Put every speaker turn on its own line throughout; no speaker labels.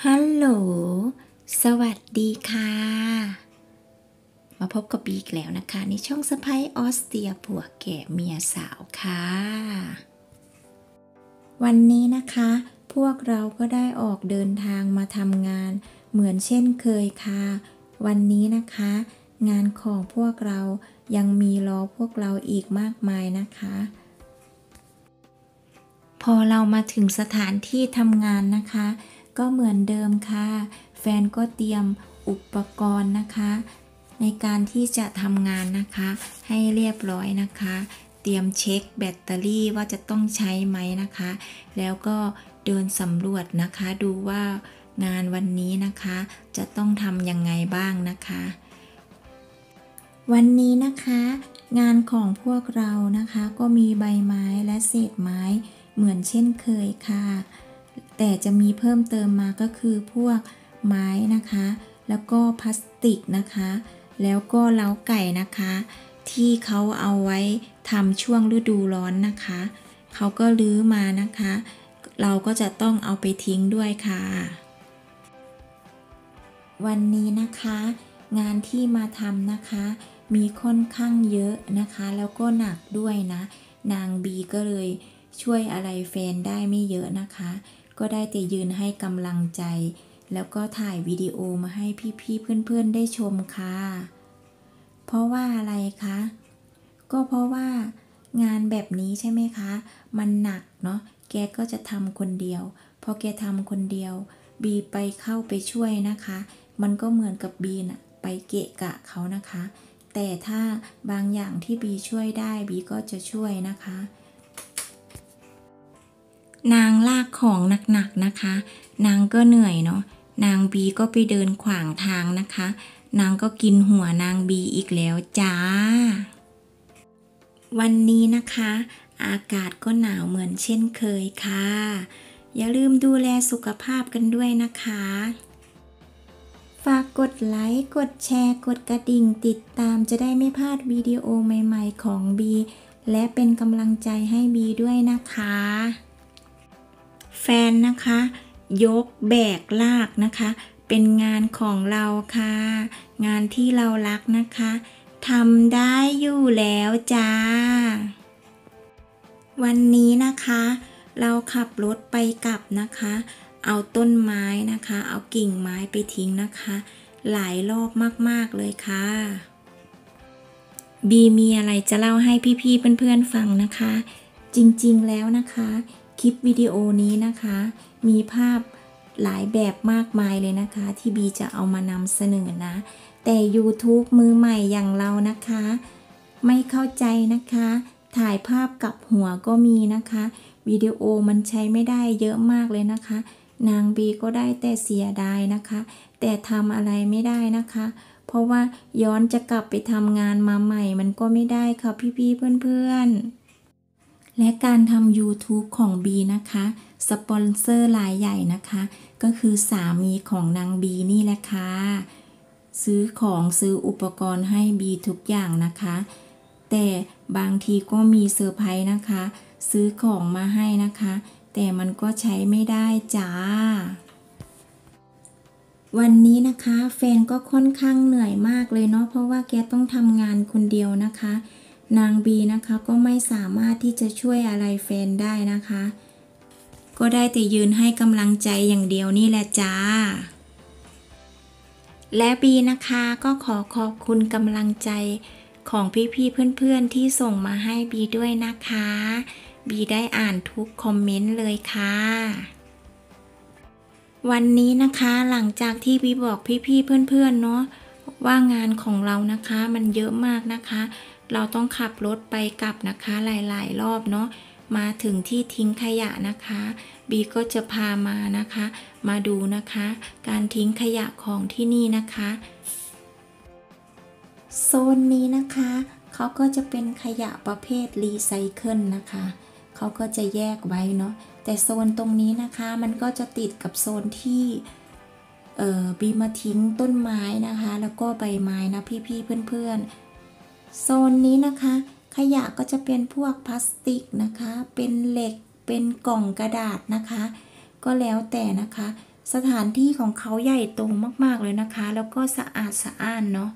ฮัลโหลสวัสดีค่ะมาพบกับบีอีกแล้วนะคะในช่องสะใภ้ออสเตรียผัวแก่เมียสาวค่ะวันนี้นะคะพวกเราก็ได้ออกเดินทางมาทำงานเหมือนเช่นเคยค่ะวันนี้นะคะงานของพวกเรายังมีรอพวกเราอีกมากมายนะคะพอเรามาถึงสถานที่ทำงานนะคะก็เหมือนเดิมค่ะแฟนก็เตรียมอุปกรณ์นะคะในการที่จะทำงานนะคะให้เรียบร้อยนะคะเตรียมเช็คแบตเตอรี่ว่าจะต้องใช้ไหมนะคะแล้วก็เดินสำรวจนะคะดูว่างานวันนี้นะคะจะต้องทำยังไงบ้างนะคะวันนี้นะคะงานของพวกเรานะคะก็มีใบไม้และเศษไม้เหมือนเช่นเคยค่ะแต่จะมีเพิ่มเติมมาก็คือพวกไม้นะคะแล้วก็พลาสติกนะคะแล้วก็เล้าไก่นะคะที่เขาเอาไว้ทำช่วงฤดูร้อนนะคะเขาก็รื้อมานะคะเราก็จะต้องเอาไปทิ้งด้วยค่ะวันนี้นะคะงานที่มาทำนะคะมีค่อนข้างเยอะนะคะแล้วก็หนักด้วยนะนางบีก็เลยช่วยอะไรแฟนได้ไม่เยอะนะคะก็ได้แต่ยืนให้กำลังใจแล้วก็ถ่ายวิดีโอมาให้พี่ๆเพื่อนๆได้ชมค่ะเพราะว่าอะไรคะก็เพราะว่างานแบบนี้ใช่ไหมคะมันหนักเนาะแกก็จะทำคนเดียวพอแกทำคนเดียวบีไปเข้าไปช่วยนะคะมันก็เหมือนกับบีน่ะไปเกะกะเขานะคะแต่ถ้าบางอย่างที่บีช่วยได้บีก็จะช่วยนะคะนางลากของหนักๆนะคะนางก็เหนื่อยเนาะนางบีก็ไปเดินขวางทางนะคะนางก็กินหัวนางบีอีกแล้วจ้าวันนี้นะคะอากาศก็หนาวเหมือนเช่นเคยค่ะอย่าลืมดูแลสุขภาพกันด้วยนะคะฝากกดไลค์กดแชร์กดกระดิ่งติดตามจะได้ไม่พลาดวิดีโอใหม่ๆของบีและเป็นกำลังใจให้บีด้วยนะคะแฟนนะคะยกแบกลากนะคะเป็นงานของเราค่ะงานที่เรารักนะคะทำได้อยู่แล้วจ้าวันนี้นะคะเราขับรถไปกลับนะคะเอาต้นไม้นะคะเอากิ่งไม้ไปทิ้งนะคะหลายรอบมากๆเลยค่ะบีมีอะไรจะเล่าให้พี่ๆเพื่อนๆฟังนะคะจริงๆแล้วนะคะคลิปวิดีโอนี้นะคะมีภาพหลายแบบมากมายเลยนะคะที่บีจะเอามานำเสนอนะแต่ YouTube มือใหม่อย่างเรานะคะไม่เข้าใจนะคะถ่ายภาพกับหัวก็มีนะคะวิดีโอมันใช้ไม่ได้เยอะมากเลยนะคะนางบีก็ได้แต่เสียดายนะคะแต่ทำอะไรไม่ได้นะคะเพราะว่าย้อนจะกลับไปทำงานมาใหม่มันก็ไม่ได้ค่ะพี่ๆเพื่อนๆและการทำ YouTube ของบีนะคะสปอนเซอร์รายใหญ่นะคะก็คือสามีของนางบีนี่แหละค่ะซื้อของซื้ออุปกรณ์ให้บีทุกอย่างนะคะแต่บางทีก็มีเซอร์ไพรส์นะคะซื้อของมาให้นะคะแต่มันก็ใช้ไม่ได้จ้า วันนี้นะคะแฟนก็ค่อนข้างเหนื่อยมากเลยเนาะเพราะว่าแกต้องทำงานคนเดียวนะคะนางบีนะคะก็ไม่สามารถที่จะช่วยอะไรแฟนได้นะคะก็ได้แต่ยืนให้กำลังใจอย่างเดียวนี่แหละจ้าและบีนะคะก็ขอขอบคุณกำลังใจของพี่ๆเพื่อนๆที่ส่งมาให้บีด้วยนะคะบีได้อ่านทุกคอมเมนต์เลยค่ะวันนี้นะคะหลังจากที่บีบอกพี่ๆเพื่อนๆเนาะว่างานของเรานะคะมันเยอะมากนะคะเราต้องขับรถไปกลับนะคะหลายๆรอบเนาะมาถึงที่ทิ้งขยะนะคะบีก็จะพามานะคะมาดูนะคะการทิ้งขยะของที่นี่นะคะโซนนี้นะคะเขาก็จะเป็นขยะประเภทรีไซเคิลนะคะเขาก็จะแยกไว้เนาะแต่โซนตรงนี้นะคะมันก็จะติดกับโซนที่บีมาทิ้งต้นไม้นะคะแล้วก็ใบไม้นะพี่ๆเพื่อนๆโซนนี้นะคะขยะก็จะเป็นพวกพลาสติกนะคะเป็นเหล็กเป็นกล่องกระดาษนะคะก็แล้วแต่นะคะสถานที่ของเขาใหญ่โตมากๆเลยนะคะแล้วก็สะอาดสะอ้านเนาะ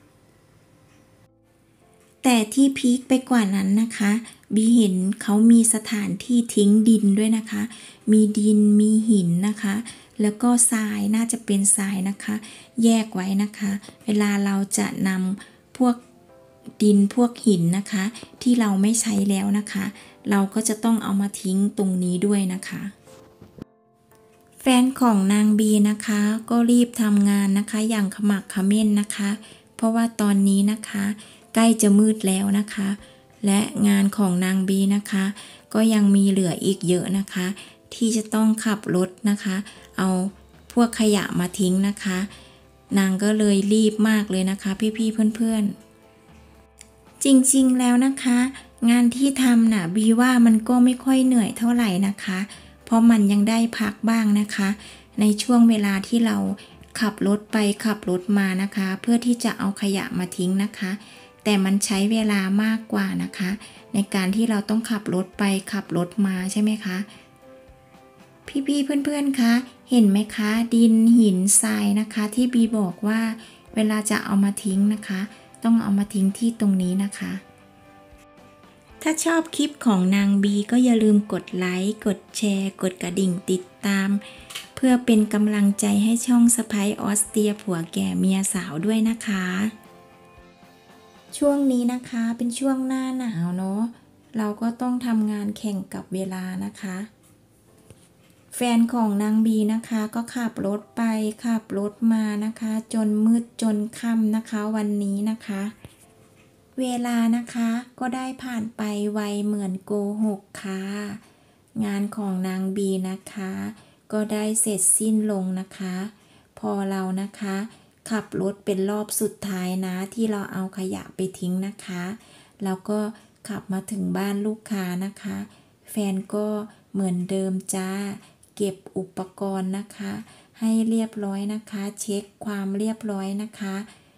แต่ที่พีคไปกว่านั้นนะคะบีเห็นเขามีสถานที่ทิ้งดินด้วยนะคะมีดินมีหินนะคะแล้วก็ทรายน่าจะเป็นทรายนะคะแยกไว้นะคะเวลาเราจะนำพวกดินพวกหินนะคะที่เราไม่ใช้แล้วนะคะเราก็จะต้องเอามาทิ้งตรงนี้ด้วยนะคะแฟนของนางบีนะคะก็รีบทำงานนะคะอย่างขมักเขม้นนะคะเพราะว่าตอนนี้นะคะใกล้จะมืดแล้วนะคะและงานของนางบีนะคะก็ยังมีเหลืออีกเยอะนะคะที่จะต้องขับรถนะคะเอาพวกขยะมาทิ้งนะคะนางก็เลยรีบมากเลยนะคะพี่ๆเพื่อนๆจริงๆแล้วนะคะงานที่ทำน่ะบีว่ามันก็ไม่ค่อยเหนื่อยเท่าไหร่นะคะเพราะมันยังได้พักบ้างนะคะในช่วงเวลาที่เราขับรถไปขับรถมานะคะเพื่อที่จะเอาขยะมาทิ้งนะคะแต่มันใช้เวลามากกว่านะคะในการที่เราต้องขับรถไปขับรถมาใช่ไหมคะพี่ๆเพื่อนๆคะเห็นไหมคะดินหินทรายนะคะที่บีบอกว่าเวลาจะเอามาทิ้งนะคะต้องเอามาทิ้งที่ตรงนี้นะคะถ้าชอบคลิปของนางบีก็อย่าลืมกดไลค์กดแชร์กดกระดิ่งติดตามเพื่อเป็นกำลังใจให้ช่องสะใภ้ออสเตรียผัวแก่เมียสาวด้วยนะคะช่วงนี้นะคะเป็นช่วงหน้าหนาวเนาะเราก็ต้องทำงานแข่งกับเวลานะคะแฟนของนางบีนะคะก็ขับรถไปขับรถมานะคะจนมืดจนค่ำนะคะวันนี้นะคะเวลานะคะก็ได้ผ่านไปไวเหมือนโกหกค่ะงานของนางบีนะคะก็ได้เสร็จสิ้นลงนะคะพอเรานะคะขับรถเป็นรอบสุดท้ายนะที่เราเอาขยะไปทิ้งนะคะแล้วก็ขับมาถึงบ้านลูกค้านะคะแฟนก็เหมือนเดิมจ้าเก็บอุปกรณ์นะคะให้เรียบร้อยนะคะเช็คความเรียบร้อยนะคะ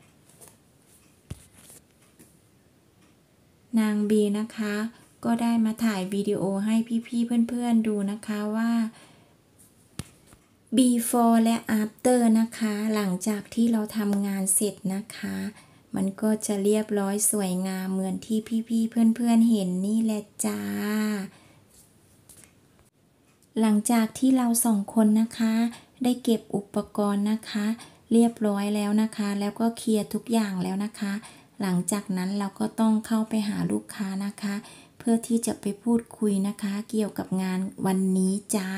นางบีนะคะก็ได้มาถ่ายวิดีโอให้พี่ๆเพื่อนๆดูนะคะว่า before และ after นะคะหลังจากที่เราทำงานเสร็จนะคะมันก็จะเรียบร้อยสวยงามเหมือนที่พี่ๆเพื่อนๆเห็นนี่แหละจ้าหลังจากที่เราสองคนนะคะได้เก็บอุปกรณ์นะคะเรียบร้อยแล้วนะคะแล้วก็เคลียร์ทุกอย่างแล้วนะคะหลังจากนั้นเราก็ต้องเข้าไปหาลูกค้านะคะเพื่อที่จะไปพูดคุยนะคะเกี่ยวกับงานวันนี้จ้า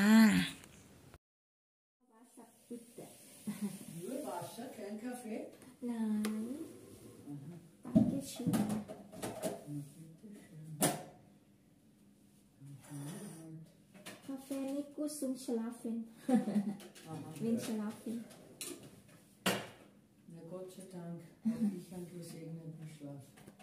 Kein Kaffee?
Nein. Danke schön. Kaffee nicht gut zum Schlafen. Wenn schlafen.
Na Gott sei Dank habe ich einen gesegneten Schlaf.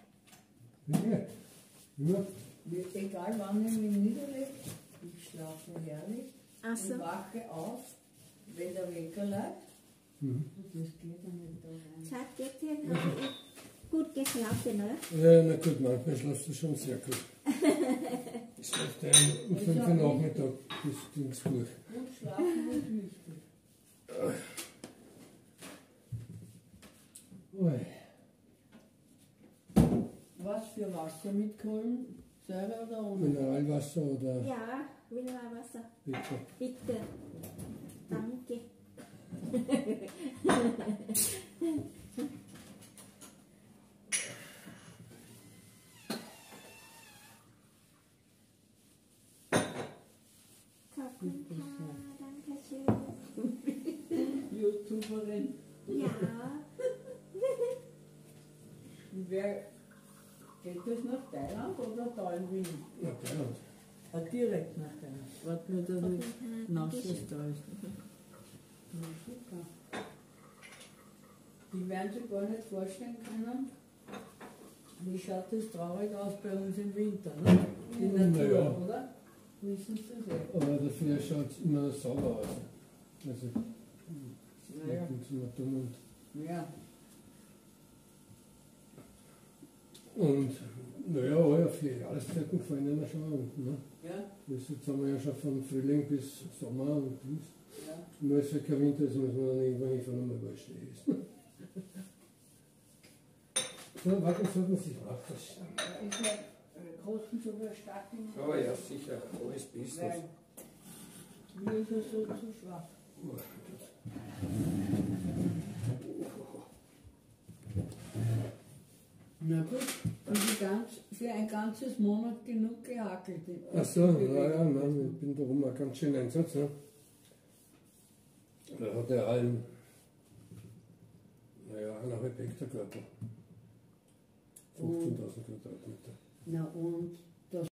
Ja.
Egal wann ich mich niederlege, ich schlafe herrlich
Also.
und wache auf, wenn der Wecker läuft. Das geht ja nicht da rein.
Schatz, gestern habe ich gut geschlafen, oder?
Ja, na gut, manchmal schlafst du schon sehr gut. Ich schlafe um 5 Uhr Nachmittag bis Dingsburg.
Gut schlafen ist wichtig.
Ui.
Was für Wasser mit Kohlensäure oder ohne?
Mineralwasser oder
Ja, Mineralwasser.
bitte?
Bitte. Danke. Danke schön.
YouTuberin.
Ja.
Geht das nach Thailand oder da in Wien?
Ja, Thailand.
Direkt nach Thailand. Warte nur, dass nicht nasses da ist. Ja, super. Die werden sich gar nicht vorstellen können, wie schaut das traurig aus bei uns im Winter, ne? Die Natur,
Ja.
oder? Wissen Sie das eh?
Aber dafür schaut es immer sauber aus. Also,
Naja.
ich bin immer dumm
Ja.
und naja, alle auf die Jahreszeiten gefallen mir schon an. Ne?
Ja?
Jetzt haben wir ja schon von Frühling bis Sommer und Dings.
Ja.
Nur ist kein Winter, das muss man dann irgendwann hinfahren und mal was essen. So, warum sollte man sich auch das?
Ist ja großen so der Stadt in
Oh ja, sicher, alles Business.
Weil mir ist er so zu schwach. Na gut, und für ein ganzes Monat genug gehackelt.
Ach so, naja, nein, ich bin darum auch ganz schön Einsatz. Ne? Da hat er allen, naja, 1,5 Hektar Garten. 15.000 Quadratmeter.
Na und das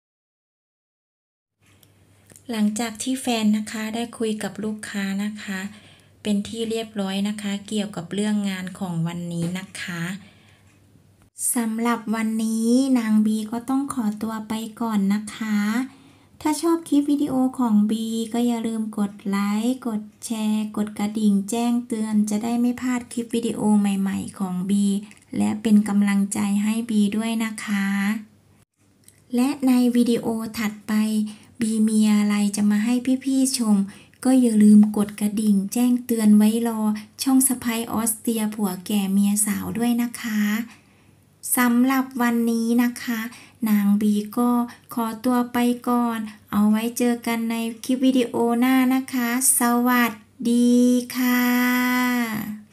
หลังจากที่แฟนนะคะได้คุยกับลูกค้านะคะ เป็นที่เรียบร้อยนะคะ เกี่ยวกับเรื่องงานของวันนี้นะคะสำหรับวันนี้นางบีก็ต้องขอตัวไปก่อนนะคะ ถ้าชอบคลิปวิดีโอของบีก็อย่าลืมกดไลค์กดแชร์กดกระดิ่งแจ้งเตือนจะได้ไม่พลาดคลิปวิดีโอใหม่ๆของบีและเป็นกำลังใจให้บีด้วยนะคะและในวิดีโอถัดไปบีมีอะไรจะมาให้พี่ๆชมก็อย่าลืมกดกระดิ่งแจ้งเตือนไว้รอช่องสะใภ้ออสเตรียผัวแก่เมียสาวด้วยนะคะสำหรับวันนี้นะคะนางบีก็ขอตัวไปก่อนเอาไว้เจอกันในคลิปวิดีโอหน้านะคะสวัสดีค่ะ